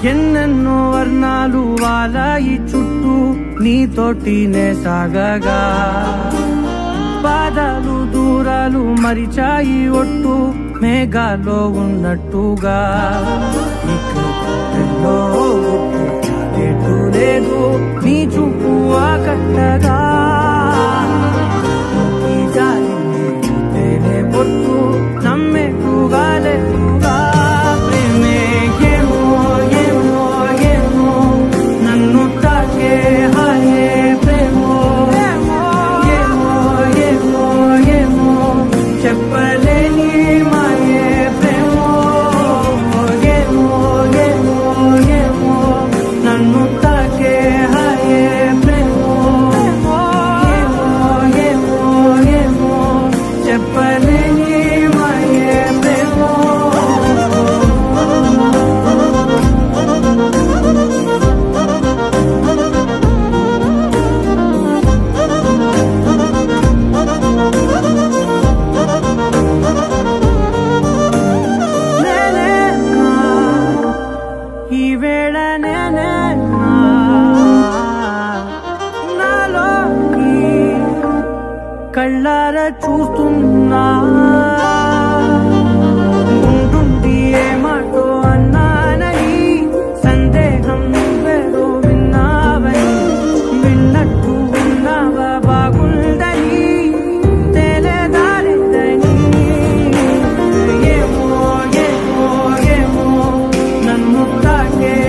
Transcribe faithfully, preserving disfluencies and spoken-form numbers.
ఎన్నెన్నో వర్ణాలు వాలాయి చుట్టూ నీతోటినే సాగగా బాధలు దూరాలు మరిచాయి ఒట్టు మేఘాలో ఉన్నట్టుగా లేదు నీ చూపు ఆకట్టగా పొట్టు నమ్మేట్టుగా లేదుగా ప్రేమే ఏమో ఏమో ఏమో నన్ను తాకే హాయే ప్రేమో ఏమో ఏమో ఏమో చెప్పలేని మాయే ప్రేమో ఏమో ఏమో ఏమో నన్ను తాకే హాయే ప్రేమో ఏమో ఏమో ఏమో చెప్పలేని మాయే ప్రేమో ఈ వేళ నేనే నాలోకి కళ్ళారా చూస్తున్నా ఉంటుండి ఏ మాటో అన్నానని సందేహం నువ్వేదో విన్నావని విన్నట్టు ఉన్నావా బాగుందని తెలియదారిద్దని ఏమో ఏమో ఏమో నన్ను తాకే